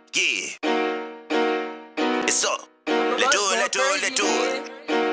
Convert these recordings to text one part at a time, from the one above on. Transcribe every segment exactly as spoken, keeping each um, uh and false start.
Yeah. It's up. Let's do it, let's do it, let's do it.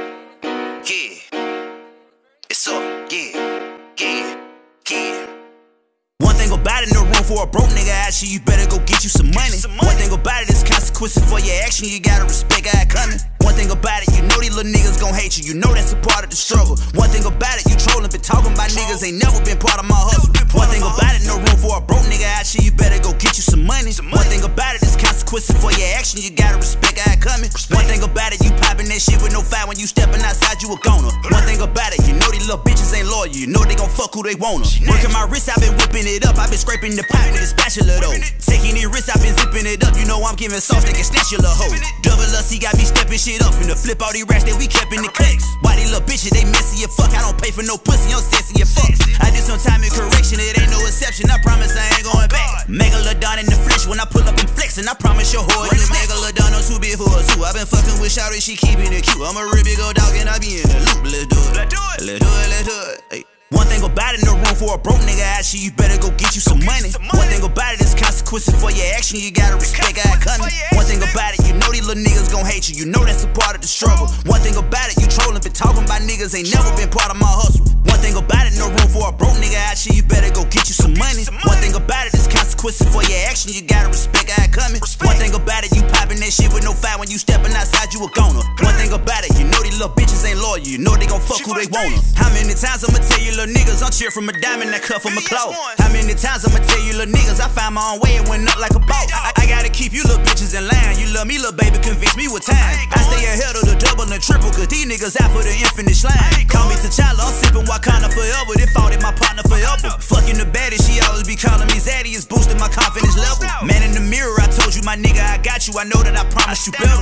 Yeah. It's up. Yeah. Yeah. Yeah. One thing about it, no room for a broke nigga action. You better go get you some money. One thing about it, there's consequences for your action. You gotta respect how it coming. One thing about it, you know these little niggas gon' hate you. You know that's a part of the struggle. One thing about it, you trolling, been talking about niggas ain't never been part of my hustle. One thing about it, no room for a broke nigga action. You better go get you some money. One thing about it, there's consequences for your action. You gotta respect how it coming. One thing about it, you popping that shit with no fight. When you stepping outside, you a goner. One thing about it, you know these little bitches ain't loyal. You know they gon' fuck who they wanna. Working my wrist, I've been whipping it up. I've been scraping the pot with a spatula though. Taking these risks, I've been zipping it up. You know I'm giving sauce, they can snatch your little hoe. Double us, he got me stepping shit up. Finna flip all these racks that we kept in the clips. Why these little bitches, they messy as fuck. I don't pay for no pussy, I'm sassy as fuck. I did some time in correction, it ain't no exception. I promise I ain't going back. Megalodon in the flesh, when I pull up and flexing, I promise your whore is Megalodon, I'm too big for a zoo. I've been fucking with Shawty, she keeping it cute. I'm a real big old dog and I be in the loop. Let's do it, let's do it, let's do it, let's do it. Hey. One thing about it, no room for a broke nigga action. You better go get you some money. One thing about it, there's consequences for your action. You gotta respect how it coming. One thing about it, you know these little niggas gon' hate you. You know that's a part of the struggle. One thing about it, you trolling, been talking about niggas ain't never been part of my hustle. One thing about it, no room for a broke nigga action. You better go get you some money. One thing about it, there's consequences for your action. You gotta respect how it coming. One thing about it, you popping that shit with no fight. When you stepping outside, you a goner. One thing about it, you know these little bitches ain't loyal. You know they gon' fuck who they wanna. How many times I'ma tell you little niggas I'm cheer from a diamond, that cut from a claw? How many times I'ma tell you little niggas I found my own way and went up like a boss? I, I gotta keep you little bitches in line. You love me, little baby, convince me with time. I stay ahead of the double and triple, cause these niggas out for the infinite slime. Call me T'Challa, I'm sipping Wakanda forever. They fought in my partner forever. Fucking the baddest, she always be calling me Zaddy. It's boosting my confidence level. Man in the mirror, I told you my nigga, I got you. I know that I promised you better.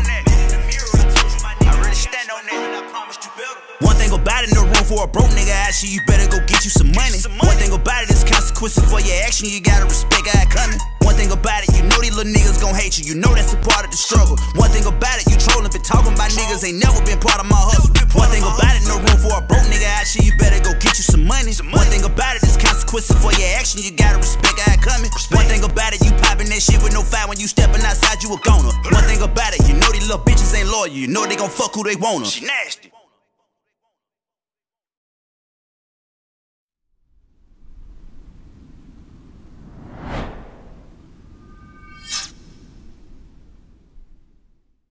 I really stand on that and I promised you better. One thing about it, no room for a broke nigga action. You better go get you some money. One thing about it, there's consequences for your action. You gotta respect how it coming. One thing about it, you know these little niggas gon' hate you. You know that's a part of the struggle. One thing about it, you trolling, been talking about niggas ain't never been part of my hustle. One thing about it, no room for a broke nigga action. You better go get you some money. One thing about it, there's consequences for your action. You gotta respect how it coming. One thing about it, you popping that shit with no fight. When you stepping outside, you a goner. One thing about it, you know these little bitches ain't loyal. You know they gon' fuck who they wanna. She nasty.